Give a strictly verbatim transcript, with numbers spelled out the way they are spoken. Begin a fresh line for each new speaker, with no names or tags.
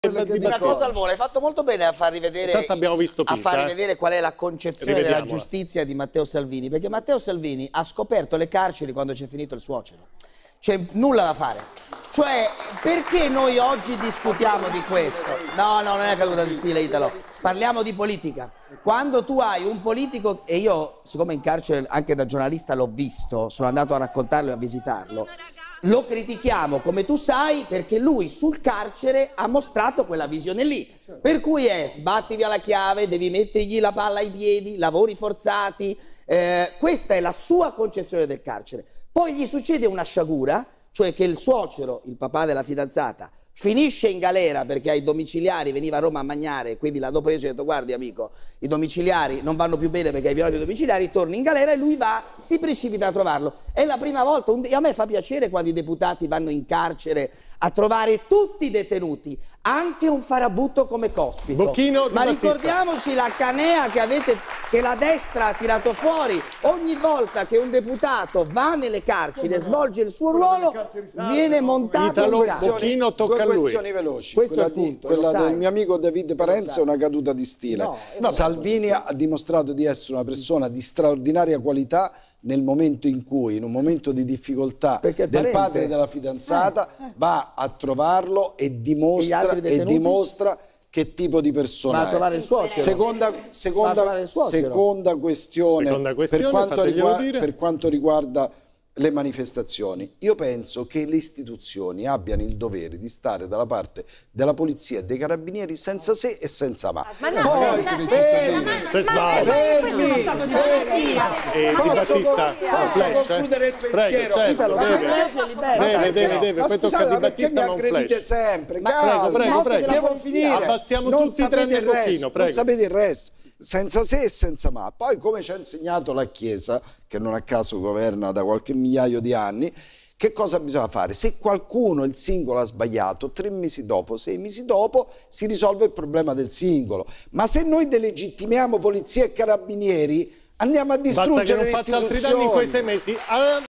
Una cosa al volo, hai fatto molto bene a far rivedere,
abbiamo visto Pisa,
a far rivedere
eh.
qual è la concezione della giustizia di Matteo Salvini, perché Matteo Salvini ha scoperto le carceri quando c'è finito il suocero. C'è nulla da fare. Cioè, perché noi oggi discutiamo di questo? No, no, non è caduta di stile, Italo. Parliamo di politica. Quando tu hai un politico, e io, siccome in carcere anche da giornalista l'ho visto, sono andato a raccontarlo e a visitarlo, lo critichiamo, come tu sai, perché lui sul carcere ha mostrato quella visione lì. Per cui è sbatti via la chiave, devi mettergli la palla ai piedi, lavori forzati. Eh, questa è la sua concezione del carcere. Poi gli succede una sciagura, cioè che il suocero, il papà della fidanzata, finisce in galera perché ai domiciliari veniva a Roma a mangiare, quindi l'hanno preso e ha detto: guardi amico, i domiciliari non vanno più bene perché hai violato i domiciliari, torni in galera, e lui va, si precipita a trovarlo. È la prima volta, un, e a me fa piacere quando i deputati vanno in carcere a trovare tutti i detenuti, anche un farabutto come Cospito.
Bocchino
Ma
di
ricordiamoci la canea che avete, che la destra ha tirato fuori. Ogni volta che un deputato va nelle carceri e svolge il suo ruolo, viene montato
Italo,
un carcere.
Bocchino tocca a lui.
Due questioni veloci.
Questo
quella
è il punto,
di, quella
lo sai.
del mio amico David Parenzo è una caduta di stile.
No, no,
Salvini ha dimostrato di essere una persona di straordinaria qualità nel momento in cui, in un momento di difficoltà del
parente.
padre della fidanzata, eh, eh. va a trovarlo e dimostra,
E
e dimostra che tipo di persona
va a trovare il suocero.
Seconda, seconda,
il suocero.
seconda questione,
seconda questione
per, quanto riguarda,
dire.
per quanto riguarda le manifestazioni, io penso che le istituzioni abbiano il dovere di stare dalla parte della polizia e dei carabinieri senza se e senza ma.
Ma no,
Poi,
senza
fermi,
se sbagli.
fermi,
E Di Battista,
posso concludere il pensiero?
Prego,
Italo,
certo,
sì,
deve,
legge, libero.
deve, deve, deve,
Ma
poi tocca a
scusate,
Di
perché mi
Battista, ma un
aggredite
flash.
sempre?
Ma-
Calma,
prego, prego,
devo
prego.
finire.
Abbassiamo
Non
tutti tranne il
sapete
bocchino,
resto,
prego.
Non sapete il resto. Senza se e senza ma. Poi, come ci ha insegnato la Chiesa, che non a caso governa da qualche migliaio di anni, che cosa bisogna fare? Se qualcuno, il singolo, ha sbagliato, tre mesi dopo, sei mesi dopo, si risolve il problema del singolo. Ma se noi delegittimiamo polizia e carabinieri, andiamo a distruggere le istituzioni.
Basta che non faccia altri danni in quei sei mesi.